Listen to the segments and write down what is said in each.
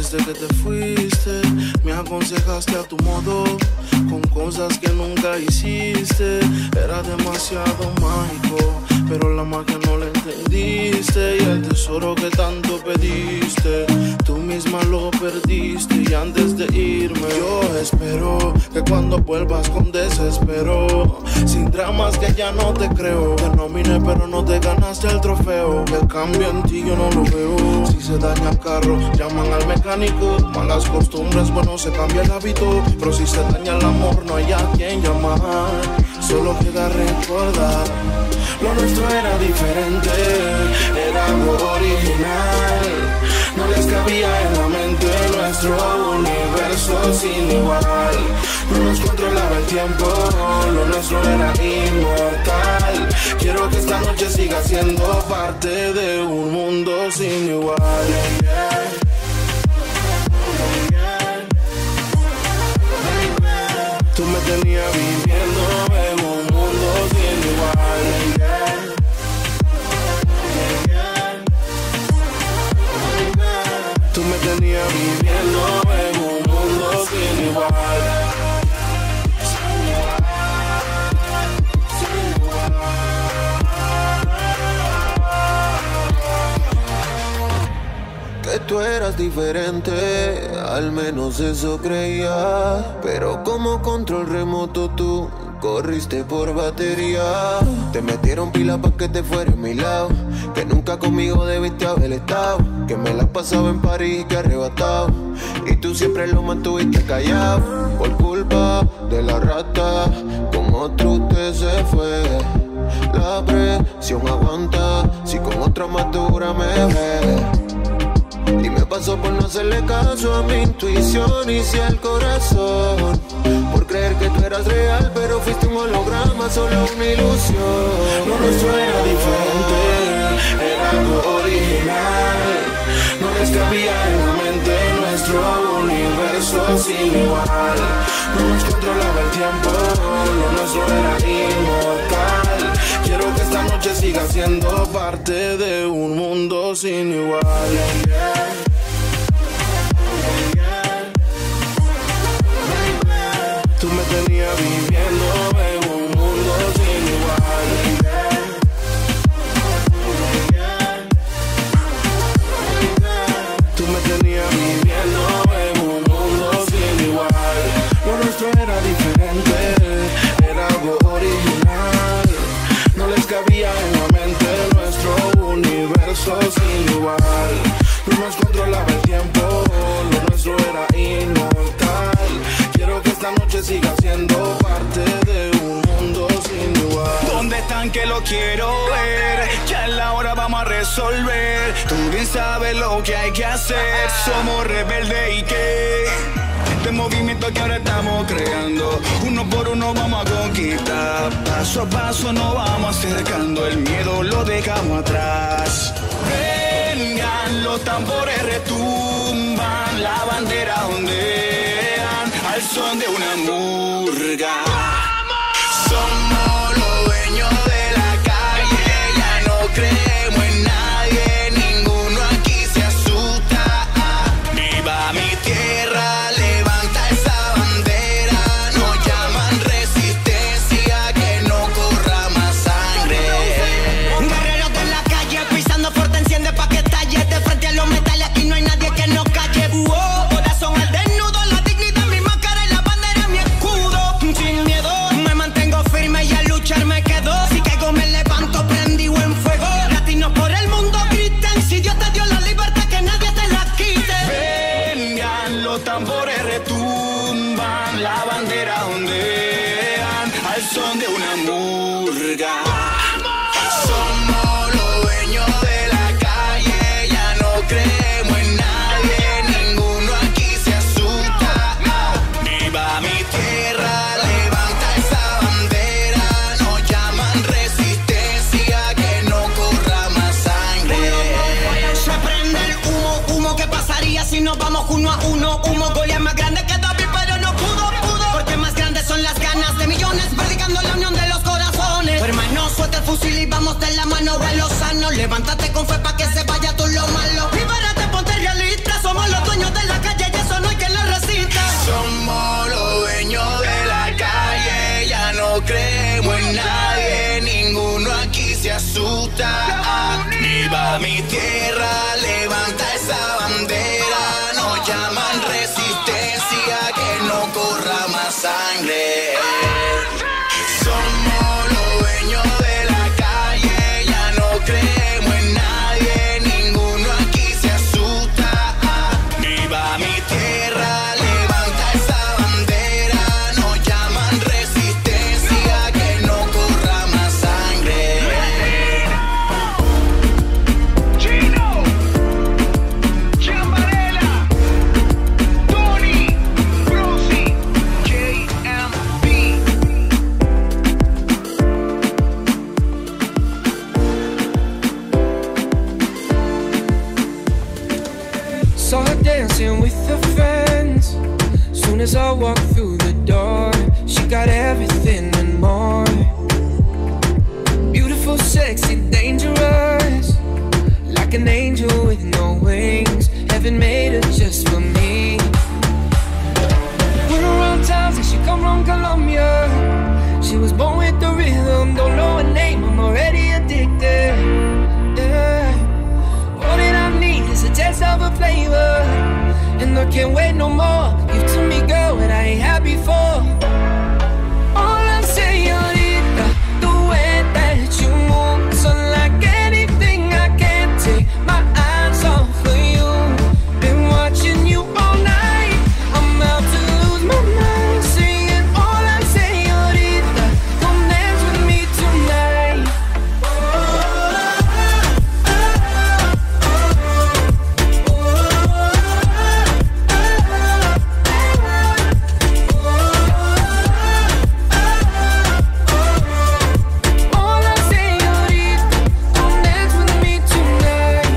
Desde que te fuiste, me aconsejaste a tu modo, con cosas que nunca hiciste. Era demasiado mágico, pero la magia no la entendiste. Y el tesoro que tanto pediste, tú misma lo perdiste. Y antes de irme, yo espero que cuando vuelvas con desespero, sin dramas que ya no te creo. Te nominé pero no te ganaste el trofeo. El cambio en ti yo no lo veo. Si se daña el carro, llaman al mecánico. Malas costumbres, bueno, se cambia el hábito. Pero si se daña el amor, no hay a quien llamar. Solo queda recordar, lo nuestro era diferente, era algo original. No les cabía en la mente nuestro universo sin igual. No nos controlaba el tiempo, lo nuestro era inmortal. Quiero que esta noche siga siendo parte de un mundo sin igual. Tú me tenías viviendo en un mundo sin igual. Tú me tenías viviendo en un mundo sin igual. Que tú eras diferente, al menos eso creía. Pero como control remoto tú corriste por batería. Te metieron pila pa' que te fuera a mi lado, que nunca conmigo debiste haber estado. Que me la pasaba en París y que arrebatado, y tú siempre lo mantuviste callado. Por culpa de la rata, con otro usted se fue. La presión aguanta, si con otra más dura me ve. Y me pasó por no hacerle caso a mi intuición. Hice el corazón por creer que tú eras real, pero fuiste un holograma, solo una ilusión. Lo nuestro era diferente, era algo original. No les cabía en la mente nuestro universo sin igual. No nos controlaba el tiempo, lo nuestro era inmortal. Quiero que esta noche siga siendo parte de un mundo sin igual. Tú me tenías viviendo en un mundo sin igual. Tú me tenías viviendo en un mundo sin igual. Lo nuestro era diferente, era algo original. No les cabía en la mente nuestro universo sin igual. No nos controlaba el tiempo, lo nuestro era inmortal. Quiero que esta noche siga siendo parte de un mundo sin igual. ¿Dónde están que lo quiero ver? Ya es la hora, vamos a resolver. Tú bien sabes lo que hay que hacer. Somos rebeldes y qué. Este movimiento que ahora estamos creando, uno por uno vamos a conquistar. Paso a paso nos vamos acercando, el miedo lo dejamos atrás. Vengan, los tambores retumban, la bandera ondean al son de una murga. Somos los dueños de la calle, ya no creemos en nadie, ninguno aquí se asusta. Viva mi tierra, levanta esa bandera, nos llaman resistencia, que no corra más sangre. Guerreros de la calle, pisando fuerte, enciende pa' que estalle. De frente a los metales, aquí no hay nadie que nos calle. Corazón al desnudo, la dignidad, mi máscara y la bandera, mi escudo. Sin miedo, me mantengo firme y a luchar me quedo. Si caigo me levanto, prendido en fuego. Latinos por el mundo griten, si Dios te dio la libertad, que nadie te la quite. Vengan, los tambores retumban, la bandera ondean al son de una murga. Somos los dueños de la calle, ya no creemos en nadie, ninguno aquí se asusta. Viva mi tierra, levanta esa bandera, nos llaman resistencia, que no corra más sangre. Se prende el humo, humo, ¿qué pasaría si nos vamos uno a uno? Humo, Goliat más grande que David, pero no pudo. Porque más grandes son las ganas de millones, predicando la unión de los corazones. Hermano, sangre. Somos los dueños de la calle, ya no creemos en nadie, ninguno aquí se asusta. Viva mi tierra, levanta esa bandera, nos llaman resistencia, que no corra más sangre. Chino, Chambarela, Tony, Brucey, JMB. Saw her dancing with her friends. Soon as I walked through the door, she got everything and more. Beautiful, sexy, dangerous, like an angel with no wings. Heaven made her just for me. Went around town, said she come from Colombia. She was born with the rhythm, don't know her name, I'm already addicted. Yeah. All that I need is a taste of a flavor, and I can't wait no more. Give to me, girl, what I ain't had before. All I'm señorita, the way that you move, so like anything I can't take my eyes off of you. Been watching you all night, I'm out to lose my mind. Singing all I'm señorita, come dance with me tonight. All I'm señorita, come dance with me tonight.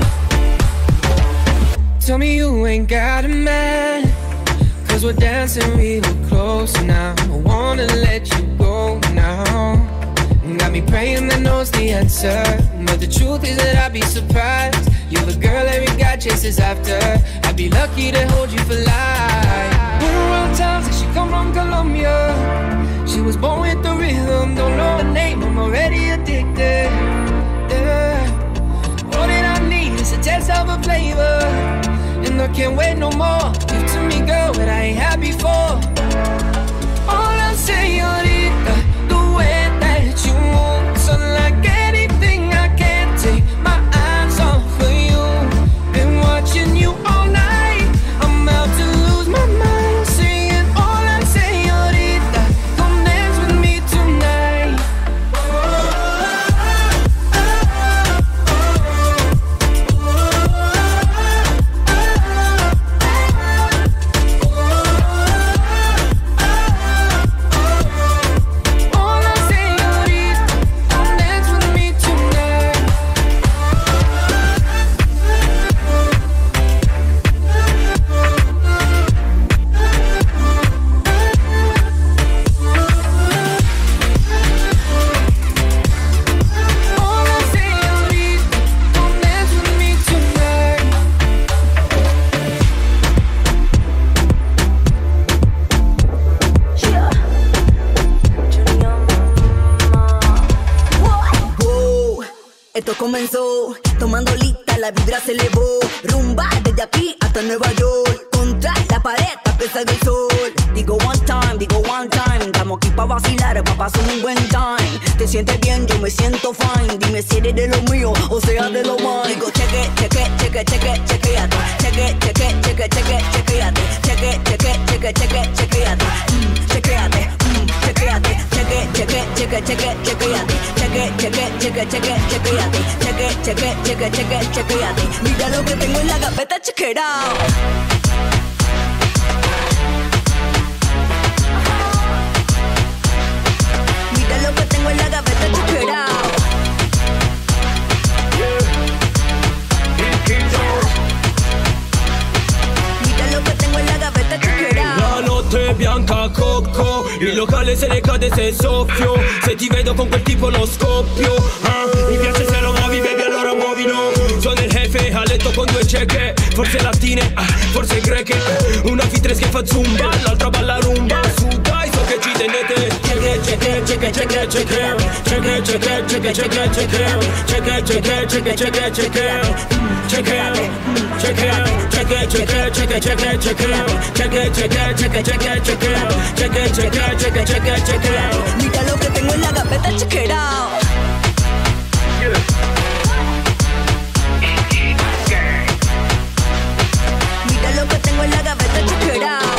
Tell me you ain't got a man, 'cause we're dancing real close now. I wanna let you go now. Got me praying that knows the answer, but the truth is that I'd be surprised. You're the girl every guy chases after. I'd be lucky to hold you for life. Went around town, said she come from Colombia. She was born with the rhythm, don't know her name, I'm already addicted. Yeah. All that I need is a taste of a flavor, and I can't wait no more. Give to me, girl, what I ain't had before. All I'm señorita, the way that you move, so like anything I can't take my eyes off of you. Been watching you all night, I'm out to lose my mind. Singing all I'm señorita, come dance with me tonight. All I'm señorita, come dance with me tonight. All I'm señorita, come dance with me tonight. Wow, esto comenzó tomando lista, la vibra se elevó. Rumba desde aquí hasta Nueva York, contra la pared hasta que salga el sol. Digo one time, estamos aquí pa' vacilar, pa' pasar un buen time. Te sientes bien, yo me siento fine. Dime si eres de lo mío o sea de lo mío. Digo cheque, chequeate. Cheque, chequeate. Chequeate. Chequeate. Chequeate. Mira lo que tengo en la gaveta, check it out. Mira lo que tengo en la gaveta, check it out. Mira lo que tengo en la gaveta, check it out. La notte bianca cocco, il locale se ne cade se soffio. Se ti vedo con quel tipo lo scoppio. Mi piace se lo muovi baby, allora muovi no. Sono il jefe a letto con due cieche, forse latine, forse greche. Una fitres che fa zumba, l'altra balla rumba. Su dai, so che ci tenete. Cheque, Mira lo que tengo en la gaveta, check it out. Mira lo que tengo en la gaveta, check it out.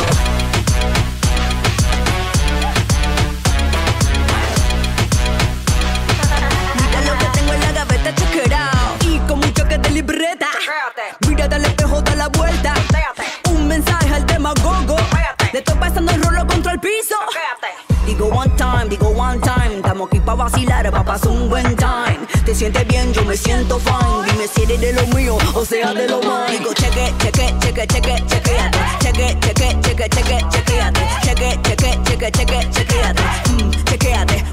Mira lo que tengo en la gaveta, check it out. Y con mucho que de libreta, mírate al espejo, da la vuelta. Un mensaje al demagogo, le estoy pasando el rolo contra el piso. Digo one time, estamos aquí pa' vacilar, pa' pasar un buen time. Te sientes bien, yo me siento fine. Dime si eres de lo mío, o sea de lo mío. Digo chequeate, chequeate, chequeate, chequeate, chequeate, chequeate, chequeate, chequeate,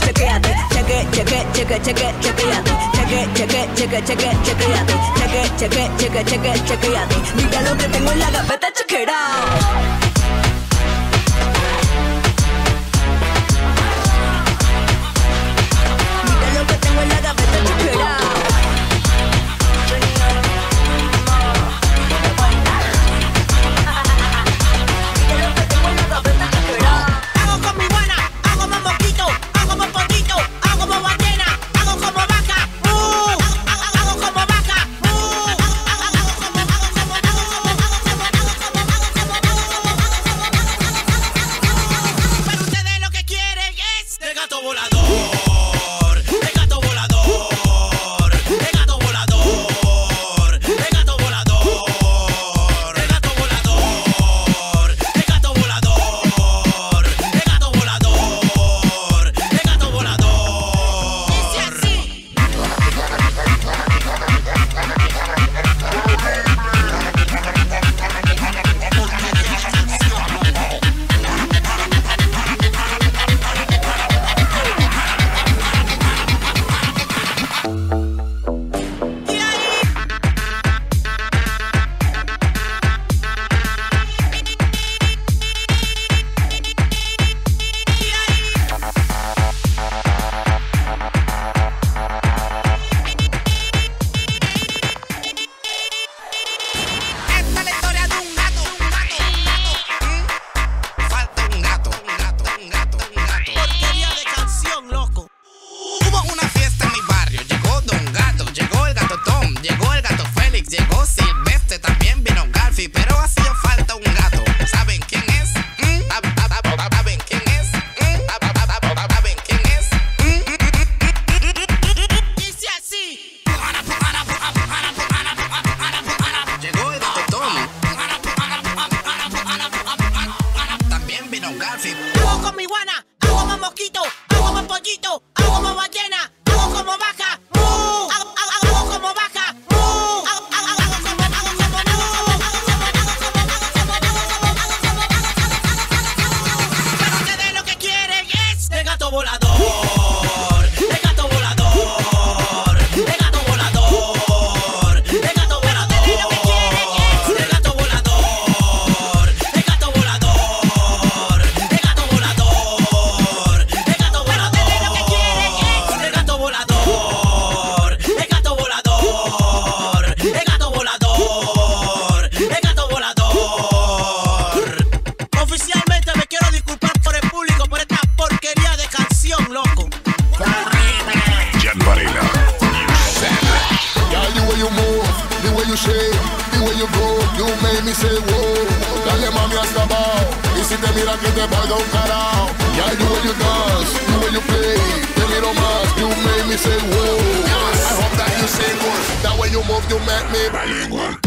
chequeate. Mira lo que tengo en la gaveta, check it out. En la gaveta, check it out. Hago con mi guana, hago más moquito, hago más pollito, hago más ballena, hago como vaca, hago como vaca, pero ustedes lo que quieren es el gato volador. Hago con mi guana, hago más mosquito, hago más pollito, hago más ballena, hago como vaca, hago como vaca, pero ustedes lo que quieren es el gato volador. Mira que te valga un carajo. Yeah, the way you dance, the way you play, the little más, you make me say whoa. I hope that you sing one. That way you move, you make me bilingual.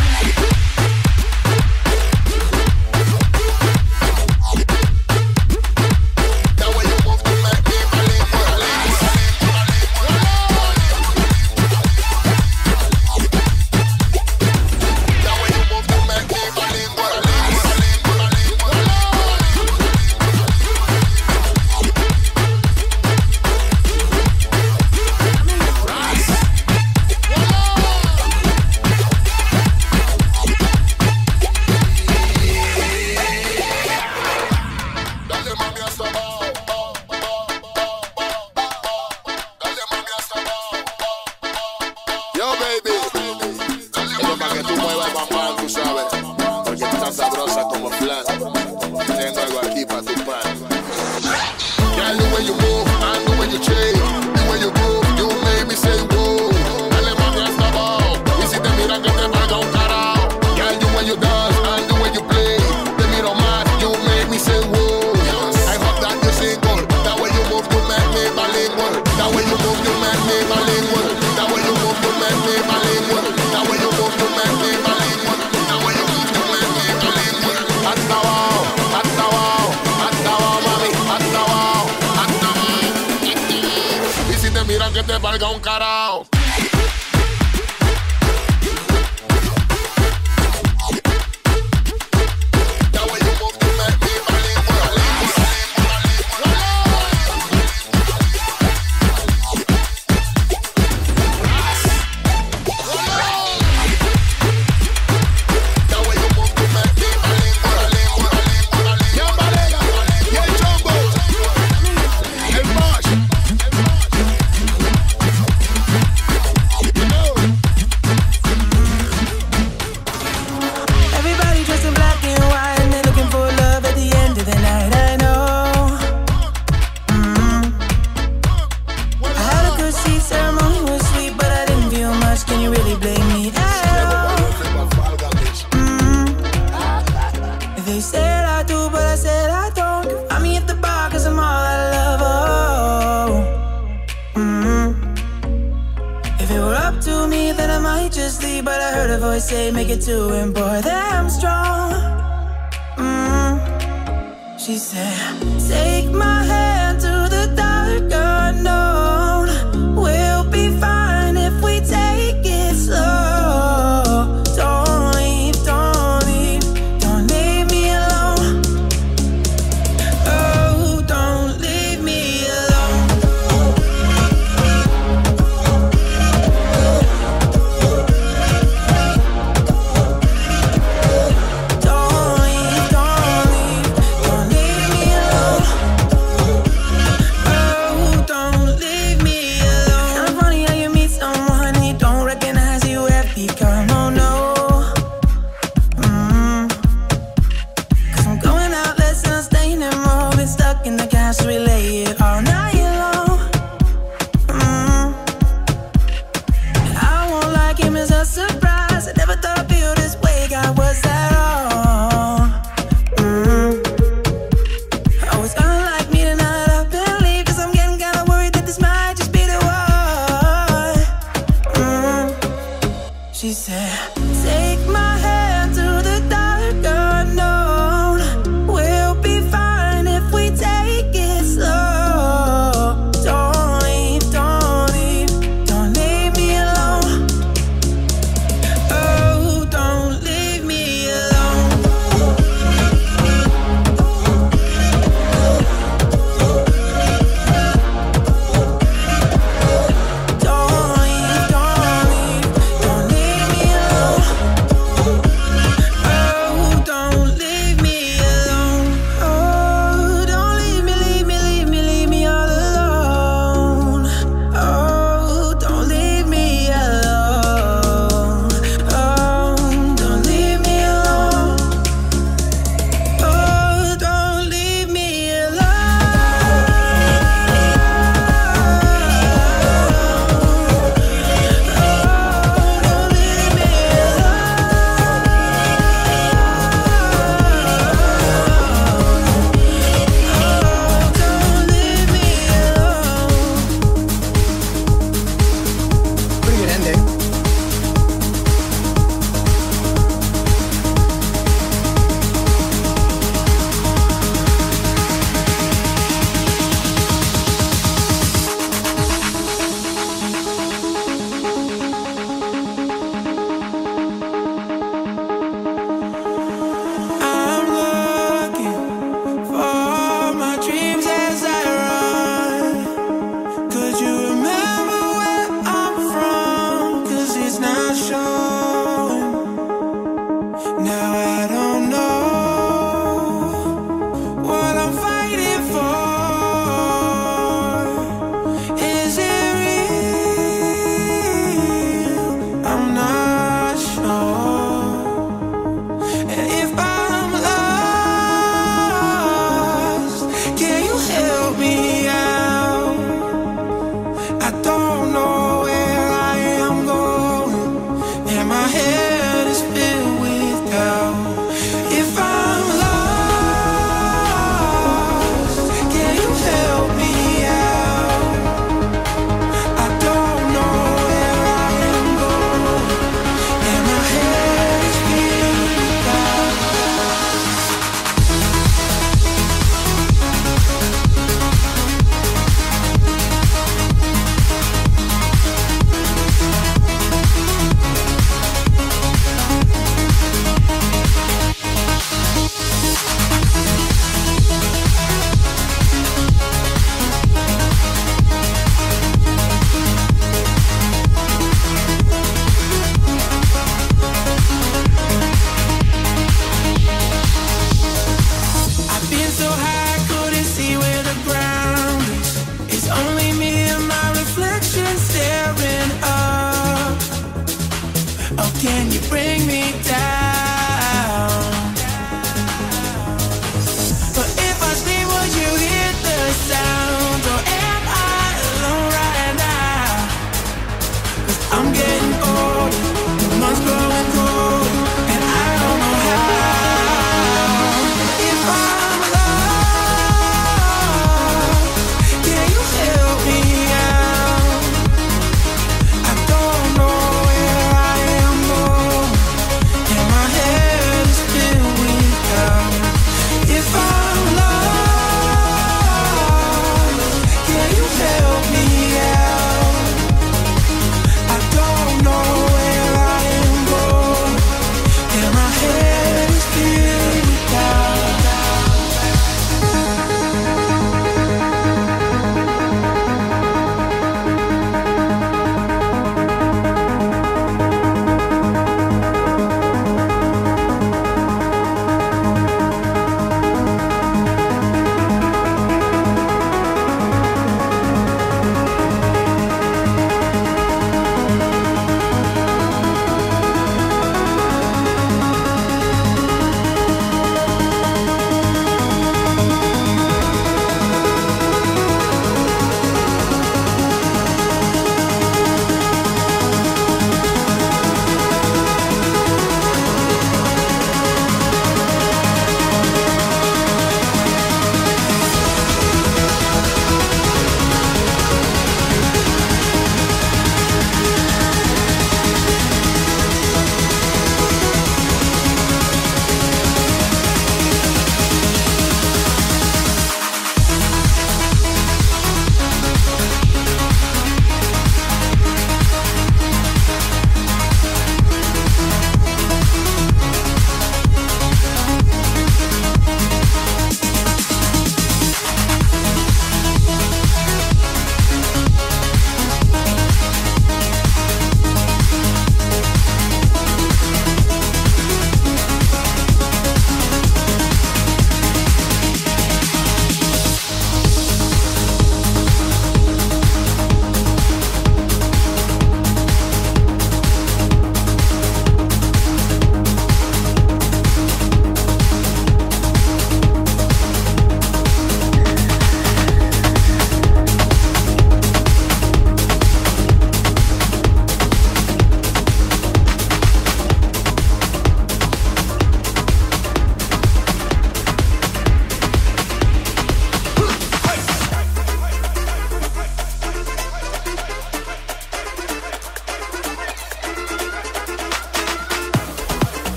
ready for some fun. Girl, the way you move and the way you change, the way you groove, you make me say whoa. Dale mami hasta abajo, y si te miran que te valga un carajo. Girl, the way you dance and the way you play, te miro más, you make me say whoa. I hope that you're single, that way you move, you make me bilingual. That way you move, you make me bilingual. That way you move, you make me bilingual. That way you move, you make me bilingual. That way you move, you make me bilingual. Hasta abajo, hasta abajo, hasta abajo, mami, hasta abajo, hasta abajo. Y si te miran que te valga un carajo. Say make it to and boy damn strong. She said, take my hand to the dark unknown. We'll be fine if we take it slow. Don't leave, don't leave, don't leave me alone. Oh, don't leave me alone. Don't leave, don't leave, don't leave me alone.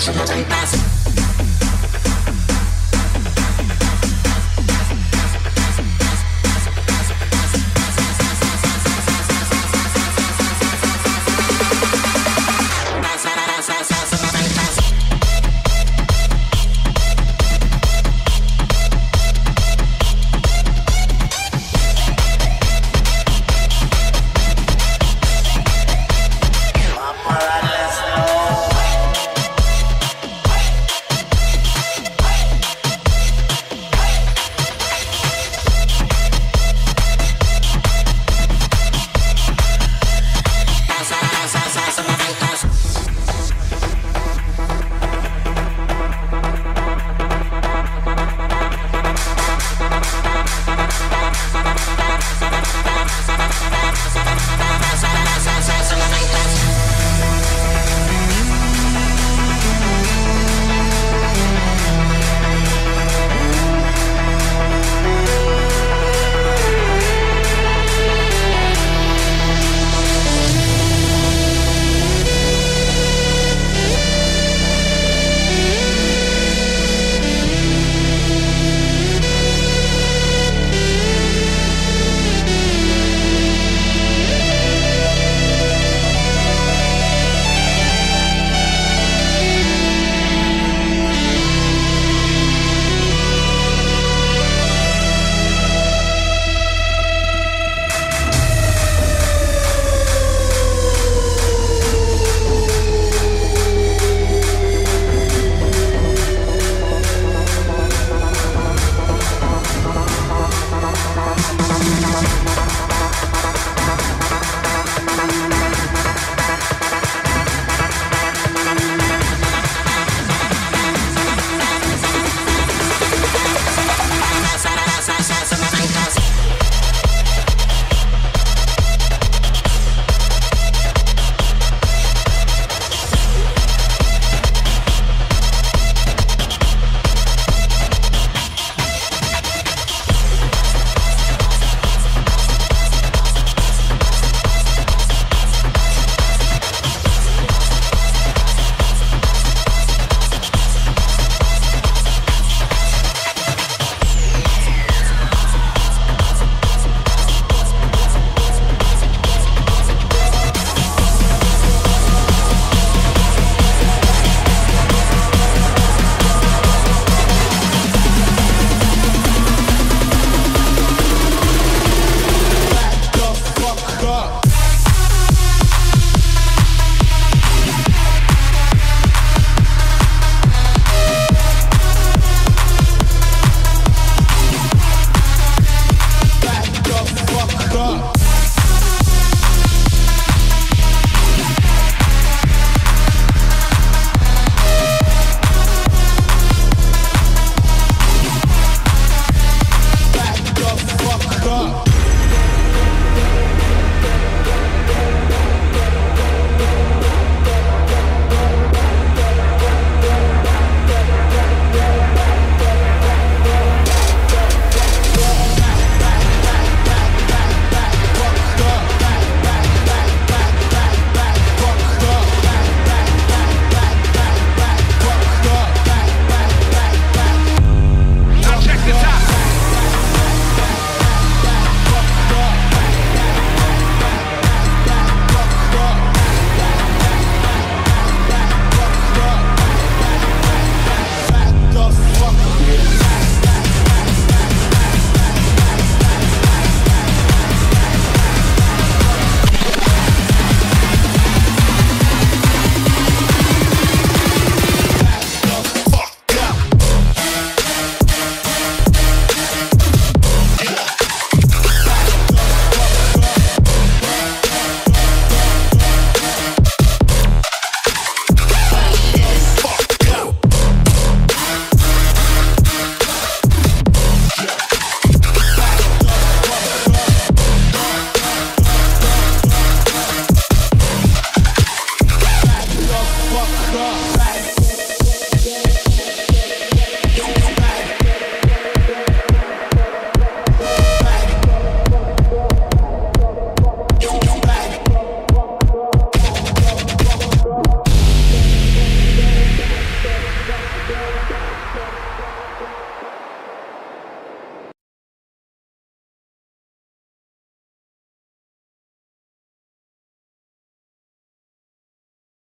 pushing the bypass.